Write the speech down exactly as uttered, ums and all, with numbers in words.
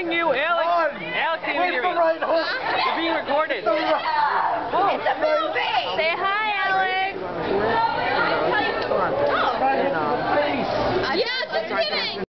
recording you, Alex. Alex, you're being, right hook. you're being recorded. It's a movie! Say hi, Alex. Come on. Oh. Yeah, just kidding.